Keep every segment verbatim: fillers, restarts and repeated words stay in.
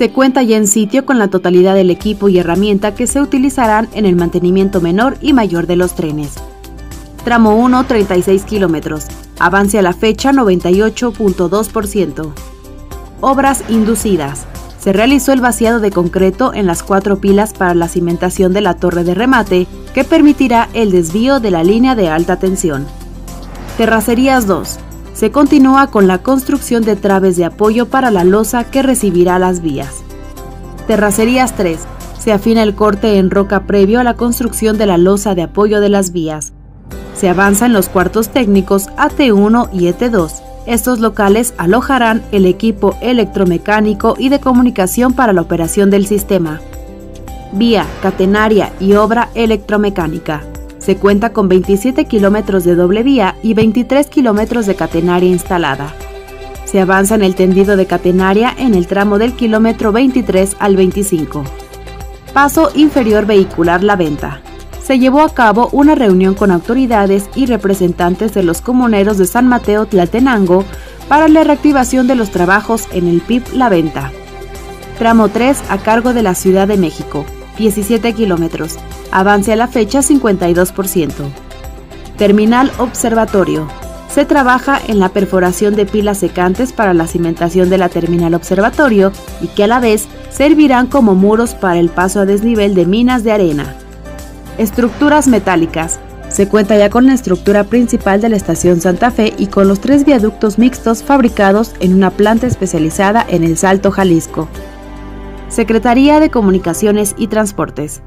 Se cuenta ya en sitio con la totalidad del equipo y herramienta que se utilizarán en el mantenimiento menor y mayor de los trenes. Tramo uno, treinta y seis kilómetros. Avance a la fecha noventa y ocho punto dos por ciento. Obras inducidas. Se realizó el vaciado de concreto en las cuatro pilas para la cimentación de la torre de remate, que permitirá el desvío de la línea de alta tensión. Terracerías dos. Se continúa con la construcción de traves de apoyo para la losa que recibirá las vías. Terracerías tres. Se afina el corte en roca previo a la construcción de la losa de apoyo de las vías. Se avanza en los cuartos técnicos A T uno y E T dos. Estos locales alojarán el equipo electromecánico y de comunicación para la operación del sistema. Vía, catenaria y obra electromecánica. Se cuenta con veintisiete kilómetros de doble vía y veintitrés kilómetros de catenaria instalada. Se avanza en el tendido de catenaria en el tramo del kilómetro veintitrés al veinticinco. Paso inferior vehicular La Venta. Se llevó a cabo una reunión con autoridades y representantes de los comuneros de San Mateo Tlaltenango para la reactivación de los trabajos en el P I B La Venta. Tramo tres a cargo de la Ciudad de México, diecisiete kilómetros. Avance a la fecha cincuenta y dos por ciento. Terminal Observatorio. Se trabaja en la perforación de pilas secantes para la cimentación de la terminal observatorio y que a la vez servirán como muros para el paso a desnivel de minas de arena. Estructuras metálicas. Se cuenta ya con la estructura principal de la estación Santa Fe y con los tres viaductos mixtos fabricados en una planta especializada en El Salto, Jalisco. Secretaría de Comunicaciones y Transportes.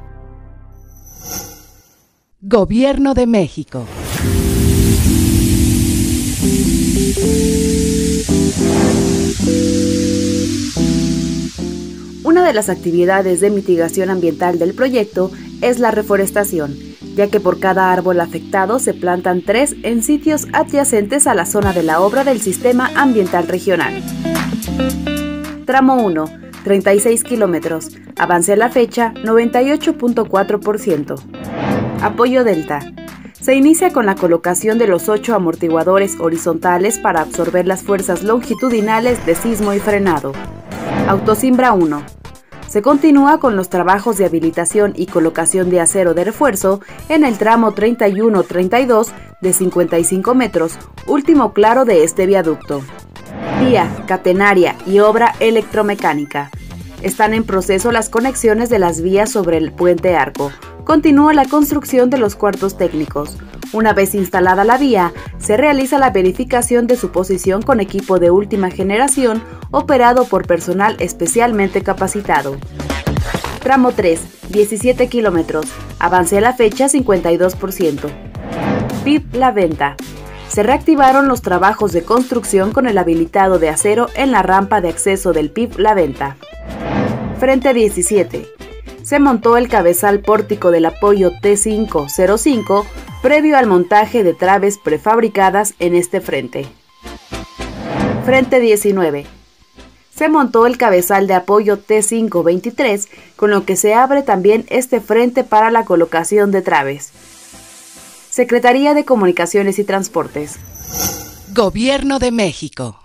Gobierno de México. Una de las actividades de mitigación ambiental del proyecto es la reforestación, ya que por cada árbol afectado se plantan tres en sitios adyacentes a la zona de la obra del Sistema Ambiental Regional. Tramo uno, treinta y seis kilómetros. Avance a la fecha noventa y ocho punto cuatro por ciento. Apoyo Delta. Se inicia con la colocación de los ocho amortiguadores horizontales para absorber las fuerzas longitudinales de sismo y frenado. Autosimbra uno. Se continúa con los trabajos de habilitación y colocación de acero de refuerzo en el tramo treinta y uno treinta y dos de cincuenta y cinco metros, último claro de este viaducto. Vía, catenaria y obra electromecánica. Están en proceso las conexiones de las vías sobre el puente Arco. Continúa la construcción de los cuartos técnicos. Una vez instalada la vía, se realiza la verificación de su posición con equipo de última generación operado por personal especialmente capacitado. Tramo tres, diecisiete kilómetros. Avance a la fecha cincuenta y dos por ciento. P I B La Venta. Se reactivaron los trabajos de construcción con el habilitado de acero en la rampa de acceso del P I B La Venta. Frente diecisiete. Se montó el cabezal pórtico del apoyo T cinco cero cinco previo al montaje de traves prefabricadas en este frente. Frente diecinueve. Se montó el cabezal de apoyo T cinco veintitrés, con lo que se abre también este frente para la colocación de traves. Secretaría de Comunicaciones y Transportes. Gobierno de México.